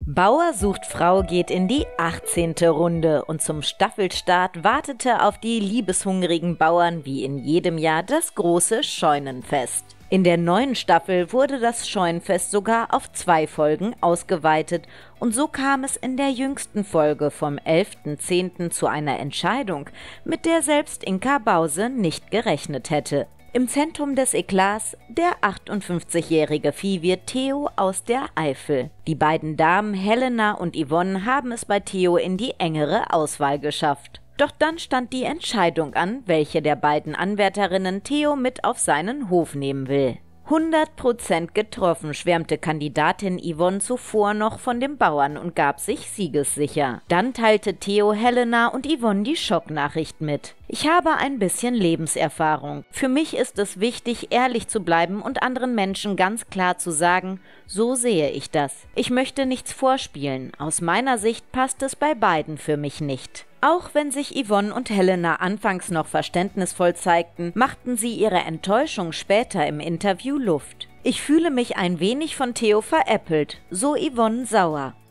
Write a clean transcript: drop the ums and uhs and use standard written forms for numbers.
Bauer sucht Frau geht in die 18. Runde und zum Staffelstart wartete auf die liebeshungrigen Bauern wie in jedem Jahr das große Scheunenfest. In der neuen Staffel wurde das Scheunenfest sogar auf 2 Folgen ausgeweitet und so kam es in der jüngsten Folge vom 11.10. zu einer Entscheidung, mit der selbst Inka Bause nicht gerechnet hätte. Im Zentrum des Eklats der 58-jährige Viehwirt Theo aus der Eifel. Die beiden Damen Helena und Yvonne haben es bei Theo in die engere Auswahl geschafft. Doch dann stand die Entscheidung an, welche der beiden Anwärterinnen Theo mit auf seinen Hof nehmen will. 100% getroffen, schwärmte Kandidatin Yvonne zuvor noch von dem Bauern und gab sich siegessicher. Dann teilte Theo Helena und Yvonne die Schocknachricht mit. Ich habe ein bisschen Lebenserfahrung. Für mich ist es wichtig, ehrlich zu bleiben und anderen Menschen ganz klar zu sagen, so sehe ich das. Ich möchte nichts vorspielen. Aus meiner Sicht passt es bei beiden für mich nicht. Auch wenn sich Yvonne und Helena anfangs noch verständnisvoll zeigten, machten sie ihre Enttäuschung später im Interview Luft. Ich fühle mich ein wenig von Theo veräppelt, so Yvonne sauer.